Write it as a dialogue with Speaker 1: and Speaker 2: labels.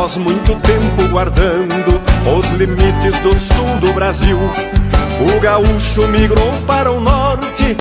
Speaker 1: após muito tempo guardando os limites do sul do Brasil, o gaúcho migrou para o norte